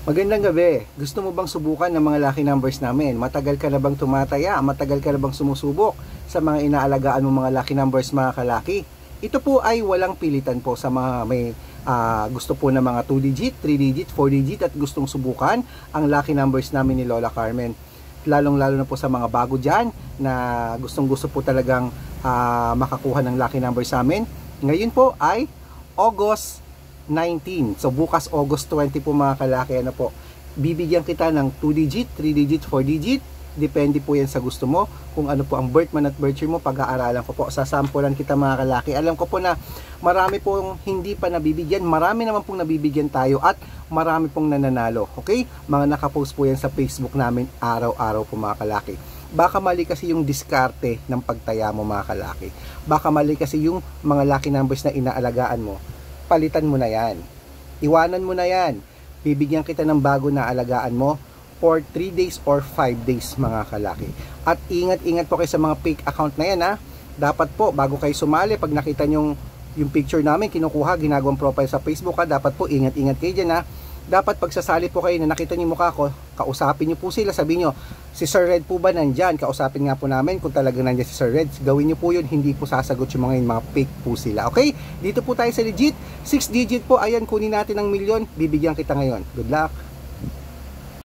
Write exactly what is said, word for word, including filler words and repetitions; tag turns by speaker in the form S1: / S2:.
S1: Magandang gabi. Gusto mo bang subukan ng mga lucky numbers namin? Matagal ka na bang tumataya? Matagal ka na bang sumusubok sa mga inaalagaan mong mga lucky numbers, mga kalaki? Ito po ay walang pilitan po sa mga may uh, gusto po ng mga two digit, three digit, four digit at gustong subukan ang lucky numbers namin ni Lola Carmen. Lalong lalo na po sa mga bago dyan na gustong gusto po talagang uh, makakuha ng lucky numbers sa amin. Ngayon po ay August nineteen. So bukas August twenty po mga kalaki, ano po, bibigyan kita ng two digit, three digit, four digit. Depende po yan sa gusto mo. Kung ano po ang birth month at birth year mo, pag-aaralan ko po. Sasampulan kita mga kalaki. Alam ko po na marami pong hindi pa nabibigyan. Marami naman pong nabibigyan tayo at marami pong nananalo. Okay? Mga nakapost po yan sa Facebook namin araw-araw po mga kalaki. Baka mali kasi yung diskarte ng pagtaya mo mga kalaki. Baka mali kasi yung mga lucky numbers na inaalagaan mo. Palitan mo na yan. Iwanan mo na yan. Bibigyan kita ng bago na alagaan mo for three days or five days mga kalaki. At ingat-ingat po kayo sa mga fake account na yan ha. Dapat po bago kayo sumali, pag nakita nyo yung picture namin kinukuha, ginagawang profile sa Facebook ha, dapat po ingat-ingat kayo dyan ha. Dapat pagsasali po kayo na nakita nyo yung mukha ko, kausapin nyo po sila, sabihin nyo, si Sir Red po ba nandyan? Kausapin nga po namin kung talagang nandyan si Sir Red. Gawin nyo po yun, hindi po sasagot yung mga yun, mga fake po sila. Okay? Dito po tayo sa legit, six digit po, ayan, kunin natin ng milyon, bibigyan kita ngayon. Good luck!